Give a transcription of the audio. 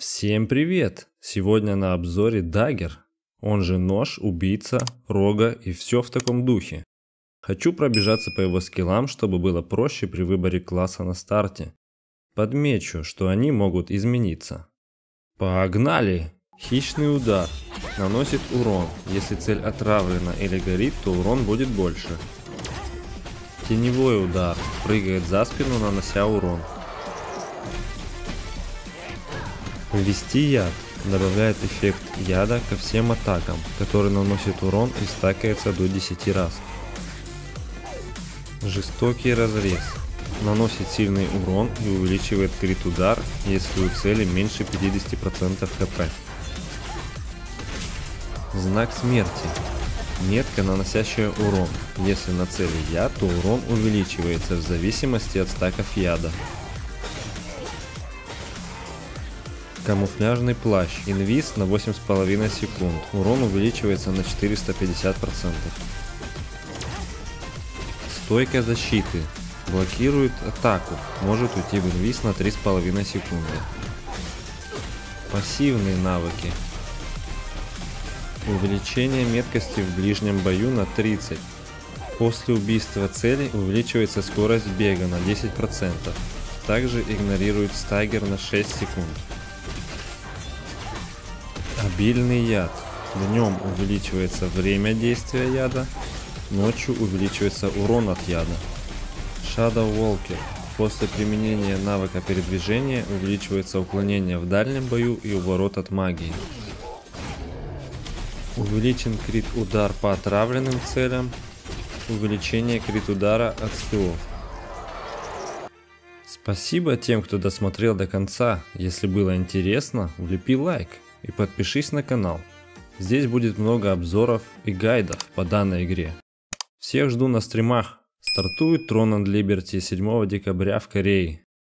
Всем привет! Сегодня на обзоре Даггер, он же нож, убийца, рога и все в таком духе. Хочу пробежаться по его скиллам, чтобы было проще при выборе класса на старте. Подмечу, что они могут измениться. Погнали! Хищный удар. Наносит урон. Если цель отравлена или горит, то урон будет больше. Теневой удар. Прыгает за спину, нанося урон. Ввести яд. Добавляет эффект яда ко всем атакам, который наносит урон и стакается до 10 раз. Жестокий разрез. Наносит сильный урон и увеличивает крит удар, если у цели меньше 50% хп. Знак смерти. Метка, наносящая урон. Если на цели яд, то урон увеличивается в зависимости от стаков яда. Камуфляжный плащ. Инвиз на 8,5 секунд. Урон увеличивается на 450%. Стойка защиты. Блокирует атаку. Может уйти в инвиз на 3,5 секунды. Пассивные навыки. Увеличение меткости в ближнем бою на 30. После убийства цели увеличивается скорость бега на 10%. Также игнорирует стагер на 6 секунд. Обильный яд. Днем увеличивается время действия яда, ночью увеличивается урон от яда. Shadow Walker. После применения навыка передвижения увеличивается уклонение в дальнем бою и уворот от магии. Увеличен крит удар по отравленным целям. Увеличение крит удара от скиллов. Спасибо тем, кто досмотрел до конца. Если было интересно, влепи лайк и подпишись на канал. Здесь будет много обзоров и гайдов по данной игре. Всех жду на стримах. Стартует Throne and Liberty 7 декабря в Корее.